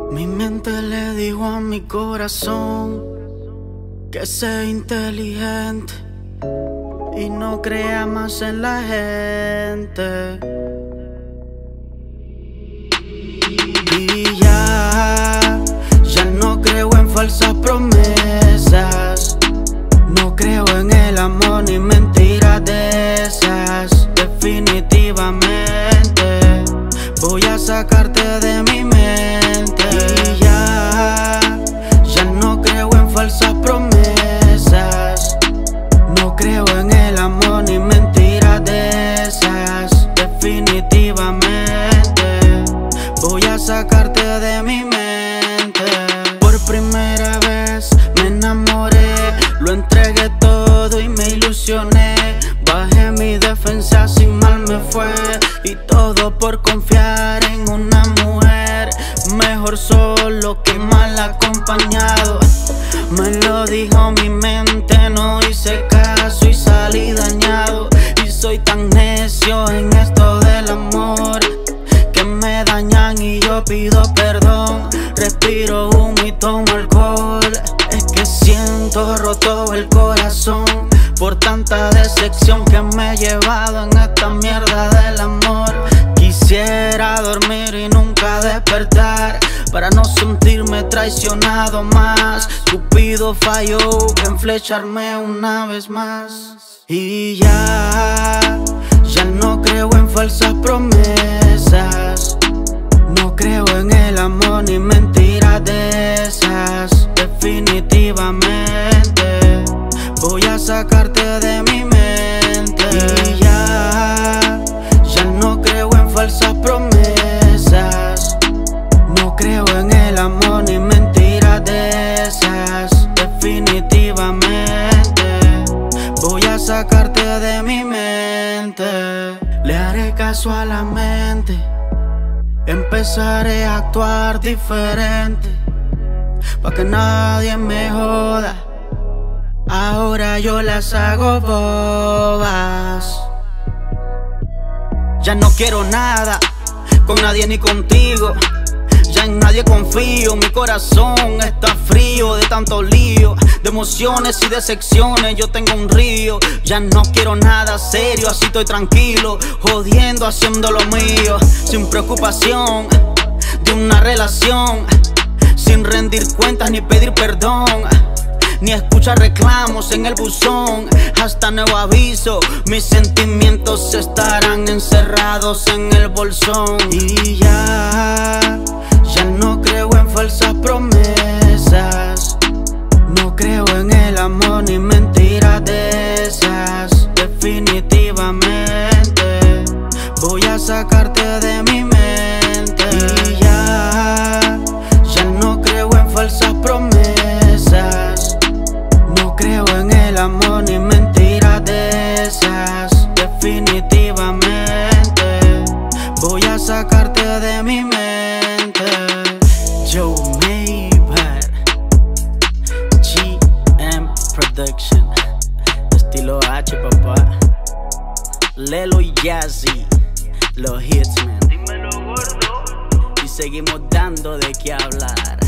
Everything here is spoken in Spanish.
Mi mente le dijo a mi corazón que sea inteligente y no crea más en la gente. Y ya no creo en falsas promesas, no creo en el amor ni mentiras de esas. Definitivamente voy a sacarte de mi mente. Y ya no creo en falsas promesas, no creo en el amor ni mentiras de esas. Definitivamente voy a sacarte de mi mente. Por primera vez me enamoré, lo entregué todo y me ilusioné. Bajé mi defensa, sin mal me fue, y todo por confiar en una mujer. Mejor solo que mal acompañado. Me lo dijo mi mente, no hice caso y salí dañado. Y soy tan necio en esto del amor que me dañan y yo pido perdón. Respiro humo y tomo alcohol. Es que siento roto el corazón por tanta decepción que me he llevado en esta mierda del amor. Quisiera dormir y nunca despertar para no sentirme traicionado más. Cupido falló en flecharme una vez más. Y ya no creo en falsas promesas, no creo en el amor ni mentiras de esas. Definitivamente voy a sacarte de mi mente. Y ya no creo en falsas promesas, no creo en el amor ni mentiras de esas. Definitivamente voy a sacarte de mi mente. Le haré caso a la mente, empezaré a actuar diferente pa' que nadie me joda. Ahora yo las hago bobas. Ya no quiero nada con nadie ni contigo. Ya en nadie confío, mi corazón está frío de tanto lío, de emociones y decepciones yo tengo un río. Ya no quiero nada serio, así estoy tranquilo, jodiendo, haciendo lo mío, sin preocupación de una relación, sin rendir cuentas ni pedir perdón, ni escuchar reclamos en el buzón. Hasta nuevo aviso, mis sentimientos estarán encerrados en el bolsón. Y ya no creo en falsas promesas, no creo en el amor ni mentiras de esas. Definitivamente voy a sacarte de mi mente. Y ya no creo en falsas promesas, no creo en el amor ni mentiras de esas. Definitivamente voy a sacarte de mi mente. Joe Maybar, GM Production, estilo H, papá. Lelo y Jazzy, los hits, man. Dímelo, gordo. Y seguimos dando de qué hablar.